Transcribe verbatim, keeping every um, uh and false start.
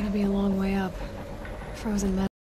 gonna be a long way up. Frozen metal.